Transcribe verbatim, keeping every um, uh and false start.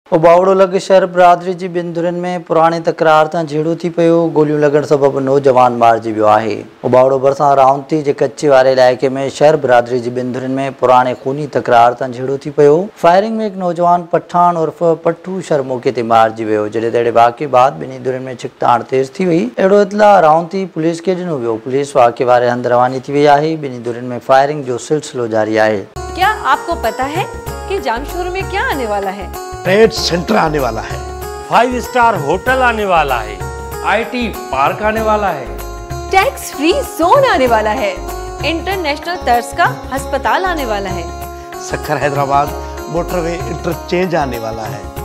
उबावड़ो लॻ शहर बिरादरी जी ॿिनि धुरियुनि में पुराणी तकरार तां झेड़ो थी पियो। गोलियूं लॻण सबबि नौजवान मारिजी वियो आहे। उबावड़ो भरिसां रावंती जे कच्चे वारे इलाइक़े में शहर बिरादरी जी ॿिनि धुरियुनि में पुराणे खूनी तकरार तां झेड़ो थी पियो। फायरिंग में हिकु नौजवान पठान उर्फ पट्टू शर मौके ते मारिजी वियो। जॾहिं तहिड़े वाक़े बाद ॿिन्ही धुरियुनि में छिकताण तेज़ थी वई। अहिड़ो इतला रावंती पुलिस खे ॾिनो वियो। पुलिस वाक़े वारे हंधि रवानी थी वई आहे। ॿिन्ही धुरियुनि में फायरिंग जो सिलसिलो जारी आहे। क्या आपको पता है कि जामशोर में क्या आने वाला है? ट्रेड सेंटर आने वाला है, फाइव स्टार होटल आने वाला है, आईटी पार्क आने वाला है, टैक्स फ्री जोन आने वाला है, इंटरनेशनल तर्ज का अस्पताल आने वाला है, सक्खर हैदराबाद मोटरवे इंटरचेंज आने वाला है।